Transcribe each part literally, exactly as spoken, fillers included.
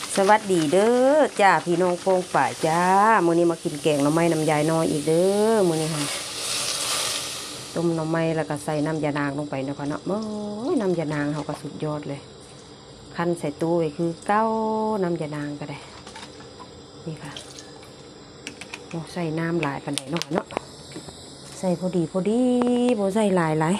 สวัสดีเด้อจ้าพี่น้องโป่งป่ายจ้ามื้อนี้มากินแกงหน่อไม้น้ำยายน้อยอีกเด้อมื้อนี้ค่ะต้มหน่อไม้แล้วก็ใส่น้ำยานางลงไปนะคะเนาะโอ้ยน้ำยานางเขาก็สุดยอดเลยคั้นใส่ตู้ไว้คือเก้าน้ำยานางก็ได้นี่ค่ะโอ้ใส่น้ำหลายปันใดเนาะเนาะใส่พอดีพอดีโบใส่หลายหลาย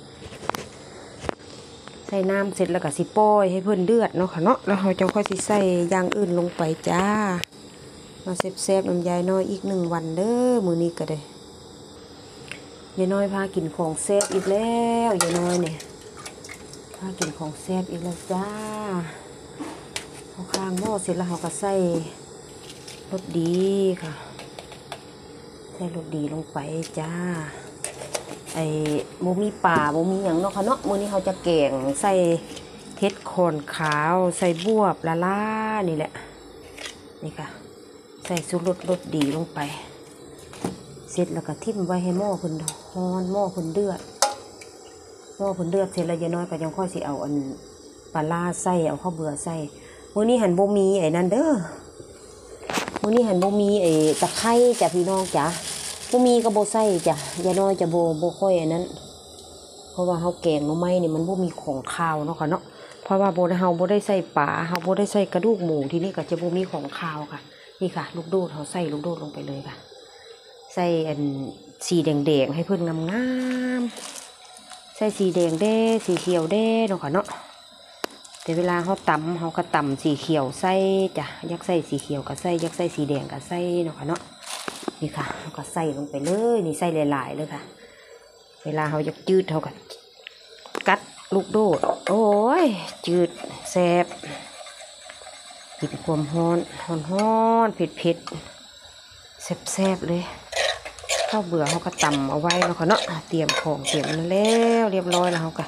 ใส่น้ำเสร็จแล้วก็สิปล่อยให้เพิ่นเดือดเนาะค่ะเนาะแล้วเราจะค่อยสิใส่อย่างอื่นลงไปจ้ามาเซฟๆน้ำยายน้อยอีกหนึ่งวันเด้อมื้อนี้ก็ได้ยายน้อยพากินของเซฟอีกแล้วยายน้อยเนี่ยพากินของเซฟอีกแล้วจ้าเอาข้างหม้อเสร็จแล้วเราก็ใส่รสดีค่ะใส่รสดีลงไปจ้าไอ้โมมีป่าโมมีอย่างเนาะค่ะเนาะมื้อนี้เขาจะแกงใส่เห็ดโคนขาวใส่บวบละล่านี่แหละนี่ค่ะใส่ซุปรสรสดีลงไปเสร็จแล้วก็ทิ่มไว้ให้หม้อเพิ่นร้อนหม้อเพิ่นเดือดหม้อเพิ่นเดือดเสร็จแล้วยายน้อยก็ยังค่อยสิเอาอันปลาล่าใส่เอาข้าวเบื่อใส่มื้อนี้หันโบมีไอ้นั่นเด้อมื้อนี้หันโบมีไอ้ตะไคร้จ้ะพี่น้องจ้ะโบมีก็โบใส่จ้ะยายน้อยจะโบโบค่อยอันนั้นเพราะว่าเฮาแกงหน่อไม้นี่มันโบมีของคาวเนาะค่ะเนาะเพราะว่าโบเฮาโบได้ใส่ปลาเฮาโบได้ใส่กระดูกหมูที่นี่ก็จะโบมีของคาวค่ะนี่ค่ะลูกโดดเขาใส่ลูกโดดลงไปเลยค่ะใส่อันสีแดงๆให้เพิ่นงามๆใส่สีแดงแด้สีเขียวแด้เนาะค่ะเนาะแต่เวลาเขาตำเขาก็ตำสีเขียวใส่จ้ะยักใส่สีเขียวก็ใส่ยักใส่สีแดงก็ใส่เนาะค่ะเนาะนี่ค่ะเขาก็ใส่ลงไปเลยนี่ใส่หลายๆเลยค่ะเวลาเขาจะจืดเขาก็กัดลูกโดดโอ้ยจืดแซ่บกินความฮ้อนฮ้อนฮ้อนเผ็ดเผ็ดแซ่บแซ่บเลยข้าวเบื่อเขาก็ตำเอาไว้แล้วเขาเนาะเตรียมของเตรียมแล้วเรียบร้อยแล้วเขาก็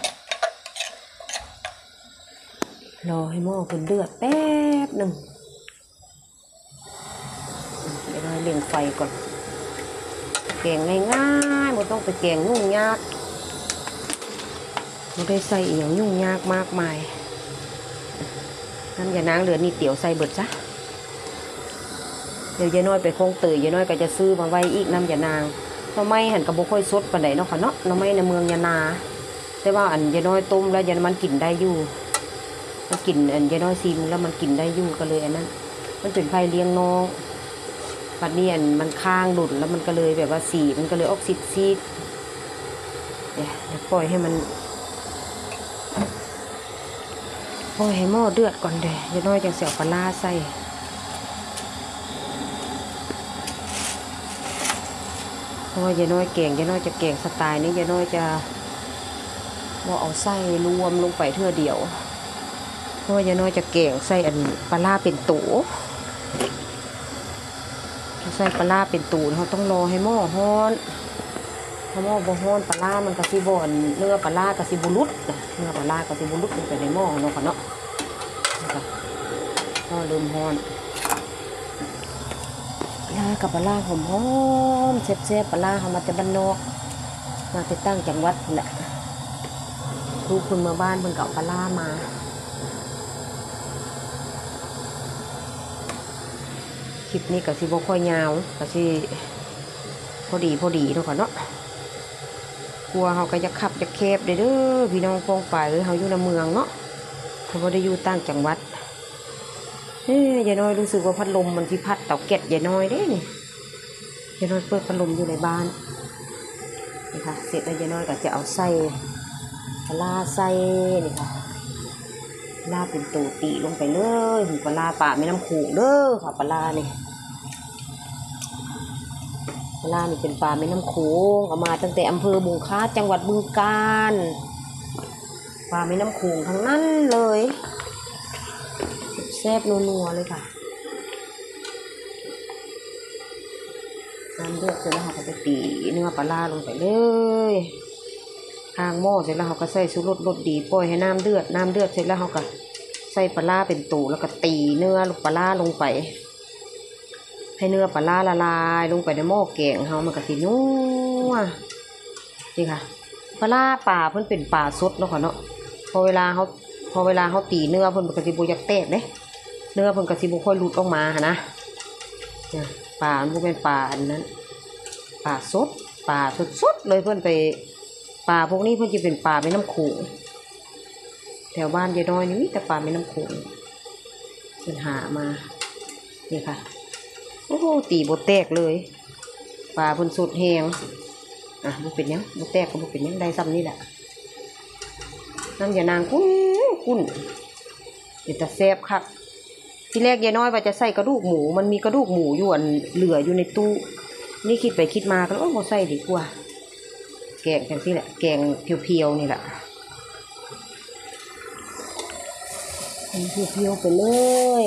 รอให้หม้อเพิ่นเดือดแป๊บหนึ่งเดี๋ยวเราเลี้ยงไฟก่อนแกงง่ายๆไม่ต้องไปแกงยุ่งยากไม่ได้ใส่อย่างยุ่งยากมากมายน้ำยานางเหลือนี่เตี๋ยวใส่เบิดซะเดี๋ยวยายน้อยไปคงเตยยายน้อยก็จะซื้อมาไว้อีกน้ำยานางหน่อไม้หันกระบอกค่อยสดปานใดเนาะค่ะเนาะหน่อไม้ในเมืองยานาแต่ว่าอันยายน้อยต้มแล้วยายมันกินได้อยู่มันกินอันยายน้อยซีมแล้วมันกินได้อยู่ก็เลยอันนั้นมันเป็นไฟเลี้ยงน้องปัดนี้อันมันค้างหลุดแล้วมันก็เลยแบบว่าสีมันก็เลยออกซิดซีดเดี๋ยวเดี๋ยวปล่อยให้มันปล่อยให้หม้อเดือดก่อนเดี๋ยวยายน้อยจังเสียวปลาใส่เพราะว่ายายน้อยแกงยายน้อยจะแกงสไตล์นี้ยายน้อยจะว่าเอาไส้รวมลงไปเท่าเดียวเพราะว่ายายน้อยจะแกงใส่อันปลาเป็นตูใส่ปลาเป็นตูเขาต้องรอให้หม้อฮ้อนถ้าหม้อบ่ฮ้อนปลามันกระซิบอนเนื้อปลากระซิบุรุษเนื้อปลากระซิบุรุษลงไปในหม้อเนาะค่ะเนาะก็เริ่มฮ้อนปลากับปลาหอมหอมเซ็บๆปลาเขามาจากบ้านนอกมาติดตั้งจังหวัดแหละลูกคุณมาบ้านเพิ่นเก่าปลามาคลิปนี้กับสิบค่อยยาวกับสิพอดีพอดีเนาะค่ะเนาะกลัวเขาก็จะขับจะแคบเด้อพี่น้องฟองฝ่ายหรือเขาอยู่ในเมืองเนาะเขาไม่ได้อยู่ต่างจังหวัดเฮ้ยยายน้อยรู้สึกว่าพัดลมมันที่พัดเตาแก๊สยายน้อยเด้นี่ยายน้อยเปิดพัดลมอยู่ในบ้านนี่ค่ะเสร็จแล้วยายน้อยก็จะเอาไส้ปลาไส้นี่ค่ะปลาเป็นตูตีลงไปเลยปลาป่าไม่น้ำขู่เด้อค่ะปลานี่ปลานี่เป็นปลาไม่น้ำโขงเอามาตั้งแต่อำเภอบุงค้าจังหวัดบึงกาฬปลาไม่น้ำโขงทั้งนั้นเลยแซ่บนัวๆเลยค่ะน้ำเดือดเสร็จแล้วเราก็จะตีเนื้อปลาลงไปเลยข้างหม้อเสร็จแล้วเราก็ใส่ชูรสรสดีปล่อยให้น้ำเดือดน้ำเดือดเสร็จแล้วเราก็ใส่ปลาเป็นตูแล้วก็ตีเนื้อปลาลงไปให้เนื้อปลาละลายลงไปในหม้อแกงเขามันก็สินัวนี่ค่ะปลาป่าเพิ่นเป็นป่าสดเนาะค่ะเนาะพอเวลาเขาพอเวลาเขาตีเนื้อเพิ่นมันก็สิบ่อยากแตกเด้เนื้อเพิ่นก็สิบ่ค่อยหลุดออกมาหั่นนะเนี่ยปลามันบ่เป็นปลาอันนั้นปลาสดปลาสดๆเลยเพิ่นไปปลาพวกนี้เพิ่นจะเป็นปลาแม่น้ำโขงแถวบ้านยายน้อยนี่มีแต่ปลาแม่น้ำโขงเพิ่นหามานี่ค่ะโอ้โหตีบ่แตกเลยปลาเพิ่นสดแฮงอ่ะบ่เป็นหยังบ่แตกก็บ่เป็นหยังได้ซ้ำนี่แหละน้ำยานางกุ้นกุ้นเดี๋ยวจะแซ่บคักที่แรกยายน้อยว่าจะใส่กระดูกหมูมันมีกระดูกหมูอยู่อันเหลืออยู่ในตู้นี่คิดไปคิดมาก็โอ้โหใส่ดีกว่าแกงกันสิแหละแกงเพียวๆนี่แหละเพียวๆไปเลย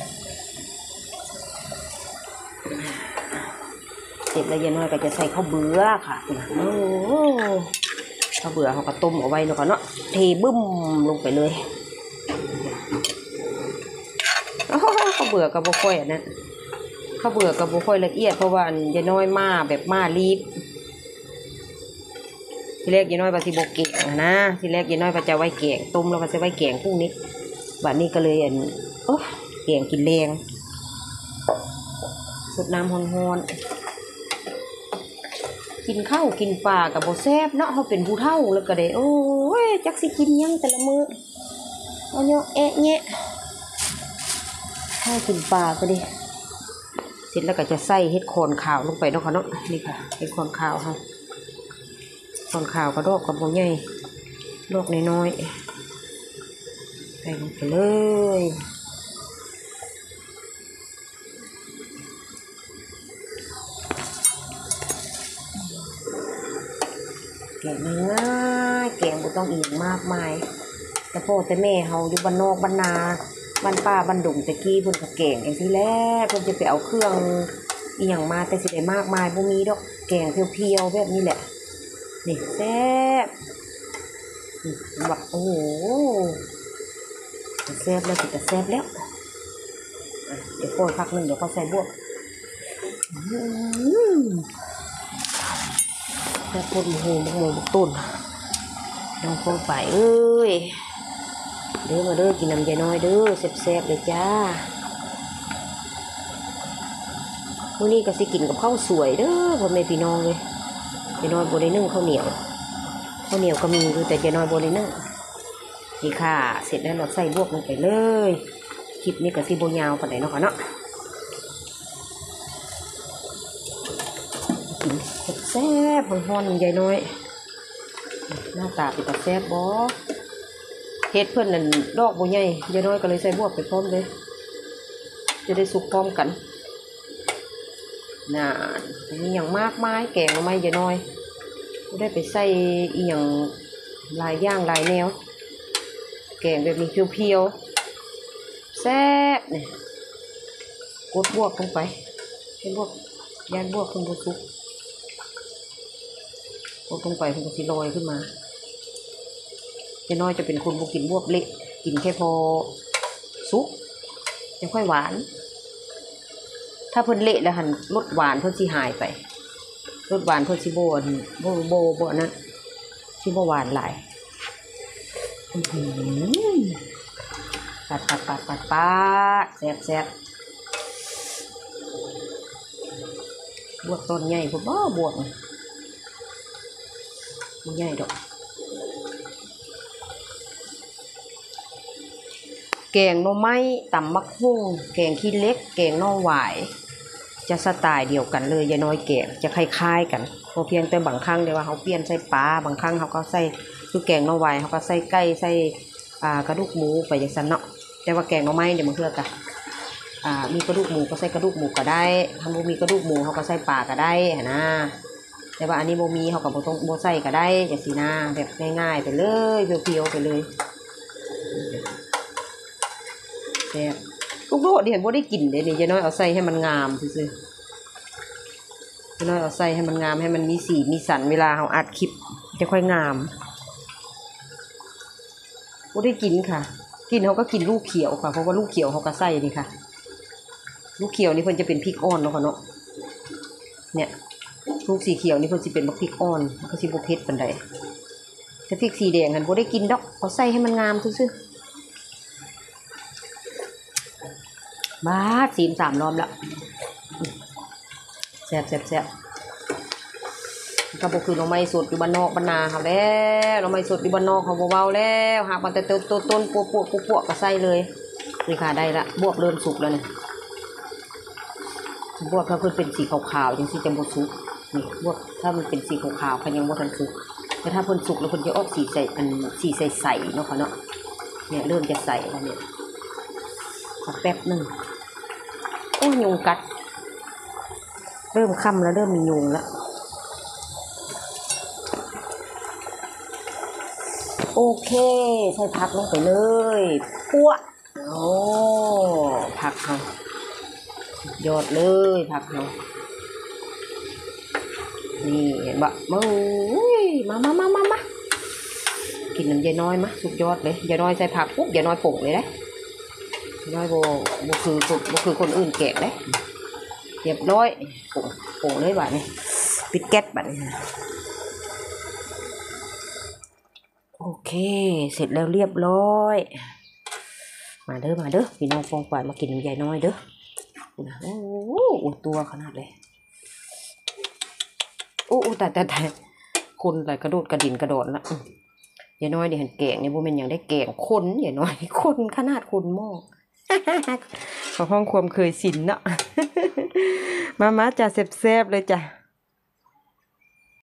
เสร็จแล้วยายน้อยก็จะใส่ข้าวเบื่อค่ะโอ้ข้าวเบื่อเขาก็ต้มเอาไว้แล้วก็เนาะเทบึ้มลงไปเลยข้าวเบื่อกับบุค่อยอันนั้นข้าวเบื่อกับบุค่อยละเอียดเพราะว่ายายน้อยมาแบบมารีบทีแรกยายน้อยปฏิบกเก่งนะทีแรกยายน้อยปจะไว้แกงต้มแล้วก็จะไว้แกงพรุ่งนี้บัดนี้ก็เลยอันโอ้แกงกินแรงสดน้ำฮ้อนๆกินข้าวกินปลากับโบแซบเนาะเขาเป็นผู้เฒ่าแล้วก็ได้โอ้ยจักสิกินยังแต่ละมื้อเอาเนาะแอะแงะข้าวกินปลาก็ดิเสร็จแล้วก็จะใส่เห็ดโคนขาวลงไปเนาะค่ะเนาะนี่ค่ะเห็ดโคนขาวค่ะโคนขาวกระโดกกับโบใหญ่โดกน้อยๆใส่ลงไปเลยแกงง่ายแกงบ่ต้องอีกมากมายแต่พ่อแต่แม่เขาอยู่บ้านนอกบ้านนาบ้านป้าบ้านดุงตะกี้เพิ่นก็แกงอย่างที่แรกเพิ่นจะไปเอาเครื่องอีหยังมาแต่สิได้มากมายบ่มีดอกแกงเพียวๆแบบนี้แหละนี่แซ่บบักโอ้โหแซ่บแล้วสิจะแซ่บแล้วเดี๋ยวโค่อยพักหนึ่งเดี๋ยวเขาใส่บวกแซ่บปนโหบักโมบักตุ่นน้องโค่อยไปเอ้ยเด้อมาเด้อกินน้ำยายน้อยเด้อแซ่บๆเลยจ้ามื้อนี้ก็สิกินกับข้าวสวยเด้อพ่อแม่พี่น้องเลยยายน้อยบ่ได้นึ่งข้าวเหนียวข้าวเหนียวก็มีแต่ยายน้อยบ่ได้นึ่งนี่ค่ะเสร็จแล้วเราใส่บวกลงไปเลยคลิปนี้ก็สิบ่ยาวปานใดเนาะค่ะเนาะกินแซ่บๆฮ้อนๆยายน้อยหน้าตาเป็นตาแซ่บบ่เฮ็ดเพื่อนนั่นดอกบัวใหญ่ยายน้อยก็เลยใส่บวกไปพร้อมเลยจะได้สุกพร้อมกันน่ามีอย่างมากมายแกงมาไม่ยายน้อยได้ไปใส่อีอย่างลายย่างลายแนวแกงแบบมีเพียวๆแซ่บเนี่ยกดบวกลงไปให้บวกย่านบวกขึ้นบวสุกกดลงไปเพิ่งจะสิลอยขึ้นมายายน้อยจะเป็นคนบ่กินบวบเละกินแค่พอสุกยังค่อยหวานถ้าเพิ่นเละแล้วหันรสหวานเพิ่นสิหายไปรสหวานเพิ่นสิโบนโบโบโบนะสิบ่หวานหลายปัดปัดปัดปัดปัดแซ่บแซ่บบวกต้นใหญ่พวกบ่บวกมันใหญ่ดอกแกงหน่อไม้ตำมักหุ่งแกงขี้เล็กแกงน่อหวายจะสไตล์เดียวกันเลยยายน้อยแกงจะคล้ายๆกันพอเพียงแต่บางครั้งเดี๋ยวว่าเขาเปลี่ยนใส่ปลาบางครั้งเขาก็ใส่คือแกงน่อหวายเขาก็ใส่ไก่ใส่อ่ากระดูกหมูไปอย่างนั้นเนาะแต่ว่าแกงหน่อไม้เดี๋ยวมันเพื่อกันอ่ามีกระดูกหมูก็ใส่กระดูกหมูก็ได้ถ้าโมมีกระดูกหมูเขาก็ใส่ปลาก็ได้นะแต่ว่าอันนี้โมมีเขาก็บ่ต้องโมใส่ก็ได้อย่างสีหน้าแบบง่ายๆไปเลยเพียวๆไปเลยแซ่บลูกโดดเห็นว่าได้กลิ่นเลยนี่ยายน้อยเอาใส่ให้มันงามซื่อยายน้อยเอาใส่ให้มันงามให้มันมีสีมีสันเวลาเขาอัดคลิปจะค่อยงามว่าได้กินค่ะกินเขาก็กินลูกเขียวค่ะเพราะว่าลูกเขียวเขาก็ใส่นี่ค่ะลูกเขียวนี่เพิ่นจะเป็นพริกอ่อนเนาะค่ะเนาะเนี่ยลูกสีเขียวนี่เพิ่นจะเป็นพริกอ่อนก็สิบ่เผ็ดปานใดแต่พริกสีแดงกันบ่ได้กินดอกเอาใส่ให้มันงามซื่อบ้าซีมสามรอบแล้วแซ่บแซ่บแซ่บก็บอกคือน้องไม้สดอยู่บ้านนอกบ้านนาค่ะแล้วน้องไม้สดอยู่บ้านนอกเขาเบาๆแล้วหากมันแต่ต้นต้นต้นปวกปวกปวกก็ใส่เลยนี่ค่ะได้ละบวบเริ่มสุกแล้วเนี่ยบวบถ้าเพิ่นเป็นสีขาวๆยังสีจะบดสุกนี่บวบถ้ามันเป็นสีขาวๆเขายังบดทันสุกแต่ถ้าเพิ่นสุกแล้วเพิ่นจะออกสีใสอันสีใสๆเนาะค่ะเนาะเนี่ยเริ่มจะใสแล้วเนี่ยแป๊บหนึ่งโอ้ยุงกัดเริ่มค่ำแล้วเริ่มมียุงแล้วโอเคใส่ผักลงไปเลยปั้วโอ้ผักเขายอดเลยผักเขานี่เห็นบะมึงมามามามามากินน้ำยายน้อยมะสุดยอดเลยยายน้อยใส่ผักปุ๊บยายน้อยผงเลยนะน้อยโบโบคือโบคือคนอื่นแกะเลยเรียบร้อยผงผงเลยแบบนี้ปิดแก๊สแบบนี้โอเคเสร็จแล้วเรียบร้อยมาเด้อมาเด้อพี่น้องฟองฝ่ายมากินใหญ่น้อยเด้อโอ้โหตัวขนาดเลยโอ้แต่แต่แต่คนอะไรกระโดดกระดิ่นกระโดดละใหญ่น้อยเดี๋ยวเห็นแกงเนี่ยโบเป็นอย่างได้แกงคนใหญ่น้อยคนขนาดคนหม้อของห้องความเคยสินเนาะมามาจ่าแซ่บๆเลยจ้ะ